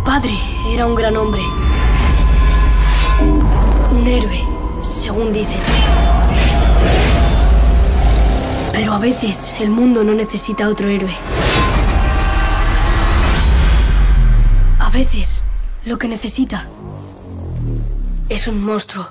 padre era un gran hombre. Un héroe, según dicen. Pero a veces el mundo no necesita otro héroe. A veces lo que necesita es un monstruo.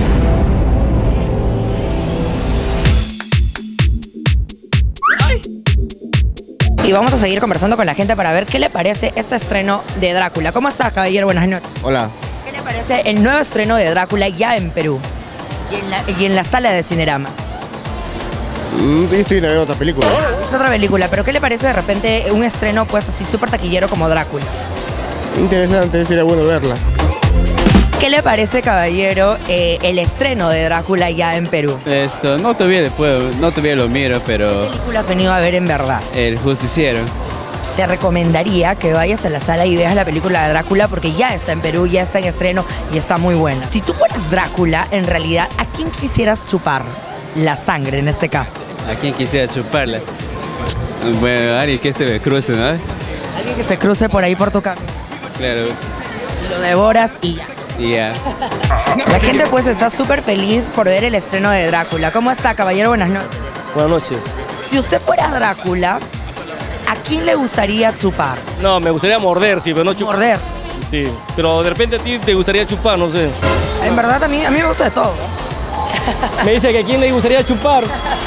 Y vamos a seguir conversando con la gente para ver qué le parece este estreno de Drácula. ¿Cómo estás, caballero? Buenas noches. Hola. ¿Qué le parece el nuevo estreno de Drácula ya en Perú? Y en la sala de Cinerama. Estoy viendo otra película. ¿Viste otra película? ¿Pero qué le parece de repente un estreno pues así súper taquillero como Drácula? Interesante, sería bueno verla. ¿Qué le parece, caballero, el estreno de Drácula ya en Perú? No todavía lo miro, pero... ¿Qué película has venido a ver en verdad? El Justiciero. Te recomendaría que vayas a la sala y veas la película de Drácula porque ya está en Perú, ya está en estreno y está muy buena. Si tú fueras Drácula, en realidad, ¿a quién quisieras chupar la sangre en este caso? ¿A quién quisiera chuparla? Bueno, alguien que se me cruce, ¿no? Alguien que se cruce por ahí por tu camino. Claro. Lo devoras y ya. Ya. La gente pues está súper feliz por ver el estreno de Drácula. ¿Cómo está, caballero? Buenas noches. Buenas noches. Si usted fuera Drácula, ¿a quién le gustaría chupar? No, me gustaría morder, sí, pero no chupar. Morder. Sí, pero de repente a ti te gustaría chupar, no sé. En verdad a mí me gusta de todo. Me dice que a quién le gustaría chupar.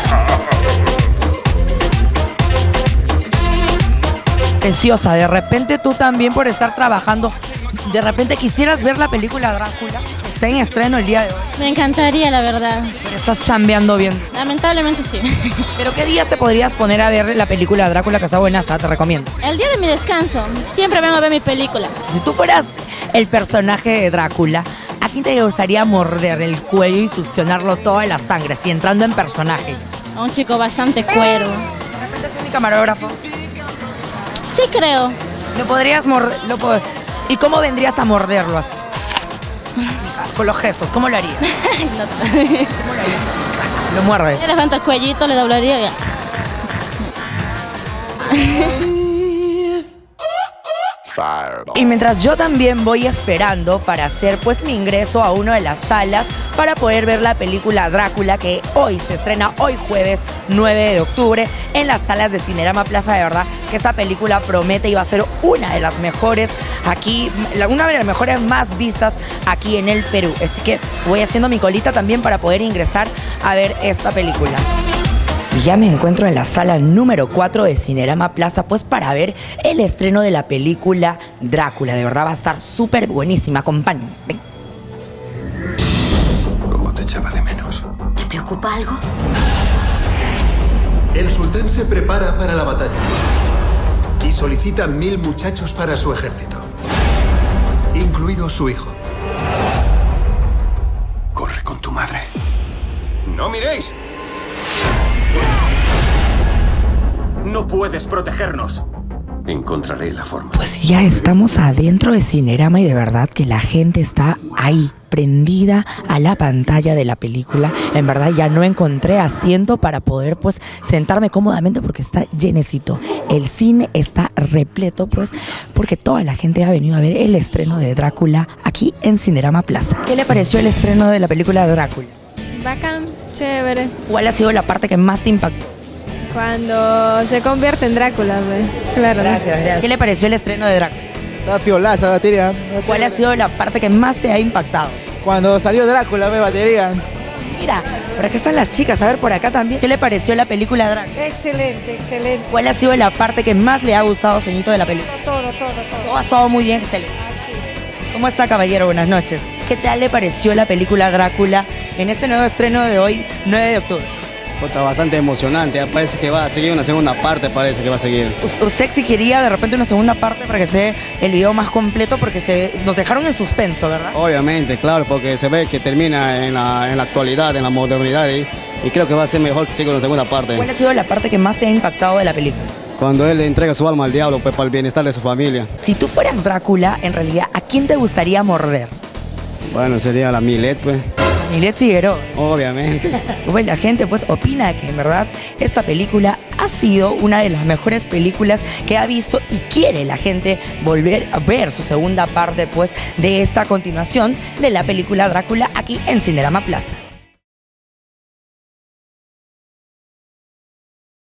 Preciosa, de repente tú también por estar trabajando, de repente quisieras ver la película Drácula. Está en estreno el día de hoy. Me encantaría, la verdad. Pero estás chambeando bien. Lamentablemente sí. ¿Pero qué días te podrías poner a ver la película Drácula, que está buenaza? Te recomiendo. El día de mi descanso. Siempre vengo a ver mi película. Si tú fueras el personaje de Drácula, ¿a quién te gustaría morder el cuello y succionarlo toda la sangre, así entrando en personaje? A un chico bastante cuero. De repente es mi camarógrafo. Sí creo. ¿Lo podrías morder? ¿Y cómo vendrías a morderlo así? Con los gestos, ¿cómo lo harías? No. ¿Cómo lo harías? Lo muerdes. Le levanto el cuellito, le doblaría y ya. Y mientras yo también voy esperando para hacer pues mi ingreso a una de las salas para poder ver la película Drácula, que hoy se estrena, hoy jueves 9 de octubre en las salas de Cinerama Plaza. De verdad que esta película promete y va a ser una de las mejores aquí, una de las mejores más vistas aquí en el Perú. Así que voy haciendo mi colita también para poder ingresar a ver esta película. Ya me encuentro en la sala número 4 de Cinerama Plaza, pues para ver el estreno de la película Drácula. De verdad va a estar súper buenísima. Acompáñenme. Ven. ¿Cómo te echaba de menos? ¿Te preocupa algo? El sultán se prepara para la batalla y solicita 1000 muchachos para su ejército, incluido su hijo. Corre con tu madre. ¡No miréis! No puedes protegernos. Encontraré la forma. Pues ya estamos adentro de Cinerama y de verdad que la gente está ahí, prendida a la pantalla de la película. En verdad ya no encontré asiento para poder pues sentarme cómodamente porque está llenecito. El cine está repleto pues porque toda la gente ha venido a ver el estreno de Drácula aquí en Cinerama Plaza. ¿Qué le pareció el estreno de la película Drácula? Bacán, chévere. ¿Cuál ha sido la parte que más te impactó? Cuando se convierte en Drácula, pues. Claro. Gracias. ¿Qué le pareció el estreno de Drácula? Está piolaza, batería. ¿Cuál ha sido la parte que más te ha impactado? Cuando salió Drácula, batería. Mira, por acá están las chicas, a ver por acá también. ¿Qué le pareció la película Drácula? Excelente, excelente. ¿Cuál ha sido la parte que más le ha gustado, señorito, de la película? Todo. Todo ha estado muy bien, excelente. ¿Cómo está, caballero? Buenas noches. ¿Qué tal le pareció la película Drácula en este nuevo estreno de hoy, 9 de octubre? Está bastante emocionante, parece que va a seguir una segunda parte, parece que va a seguir. ¿Usted exigiría de repente una segunda parte para que sea el video más completo? Porque nos dejaron en suspenso, ¿verdad? Obviamente, claro, porque se ve que termina en la actualidad, en la modernidad, y creo que va a ser mejor que siga una segunda parte. ¿Cuál ha sido la parte que más te ha impactado de la película? Cuando él le entrega su alma al diablo, pues para el bienestar de su familia. Si tú fueras Drácula, en realidad, ¿a quién te gustaría morder? Bueno, sería la Milet, pues. Milet Figueroa. Obviamente. Pues la gente pues opina que en verdad esta película ha ha sido una de las mejores películas que ha visto y quiere la gente volver a ver su segunda parte pues de esta continuación de la película Drácula aquí en Cinerama Plaza.